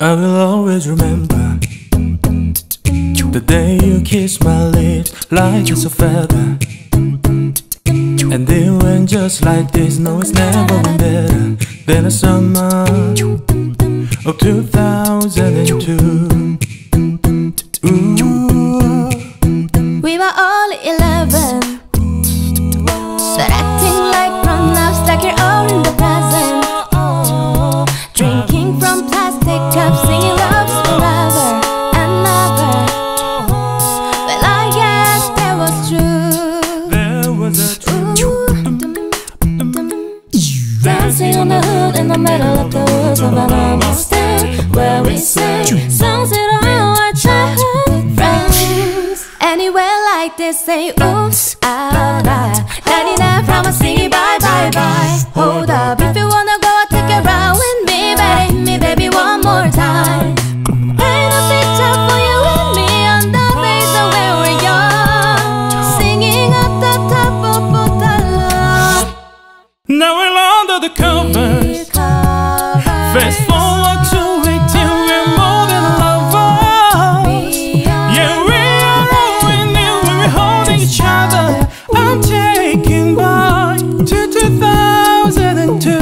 I will always remember the day you kissed my lips like it's a feather. And it went just like this. No, it's never been better than the summer of 2002. Ooh. We were all 11, but acting like grown-ups, like you're all in the present. Drinking from plastic cups, singing loves forever and ever. Well, I guess that was true. There was a dancing on the hood in the middle of the woods of an almost stand, where we sang songs that all our childhood friends. Anywhere like this, say oops, ah, ah. 99 from a singing bye, bye, bye. Hold up, if you wanna go, I'll take a ride with me. Better hit me, baby, one more time. Paint a picture for you and me on the days when we were young, singing at the top of the love. now we're under the covers. Fast forward to 18, we're more than lovers. Yeah, we are rolling in when we're holding each other. I'm taking back to 2002.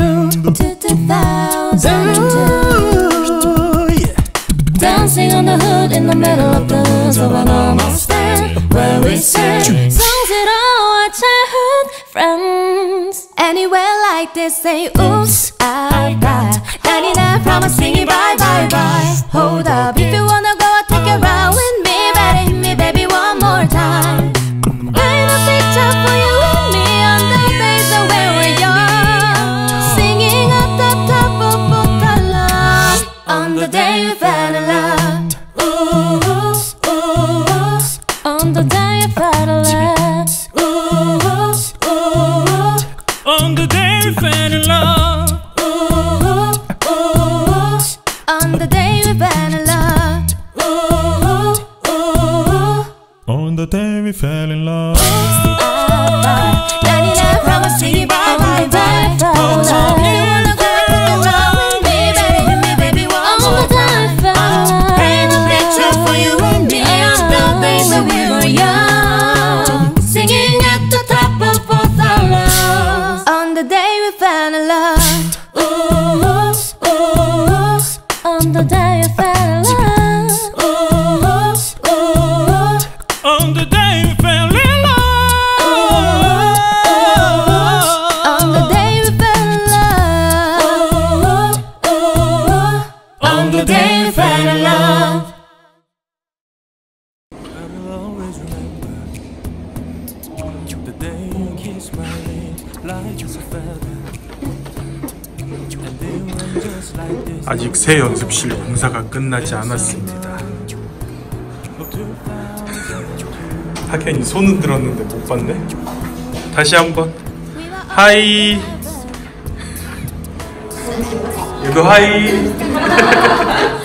Ooh, yeah. Dancing on the hood in the middle of the woods of an almost stand, where we sang songs that all our childhood friends. Anywhere like this, say oops, ah, ah. 99 from a singing bye, bye, bye. Hold up, if you wanna go, I'll take a ride with me. Better hit me, baby, one more time. Paint a picture for you and me on the days when we were young, singing at the top of the love. On the day we fell in love. Ooh, ooh. On the day we fell in love. Ooh, ooh. On the day we fell in love. Ooh, ooh. On the day we fell in love. Ooh, ooh. On the day we fell in love. 99 from a singing bye, bye, bye. Hold up, you wanna go, take a ride with me. Better hit me, baby, one more time. Paint a picture for you and me on the days when we were young, singing at the top of both our lungs. On the day we fell in love. Ooh, ooh. On the day we fell in love. Ooh, ooh. On the day we fell in love. On the day we fell in love. On the day we fell in love. I will always remember the day you kissed my lips like it's a feather. And it went just like this. 아직 새 연습실 공사가 끝나지 않았습니다. 하ken이 손은 들었는데 못 봤네. 다시 한번 하이. 얘도 하이.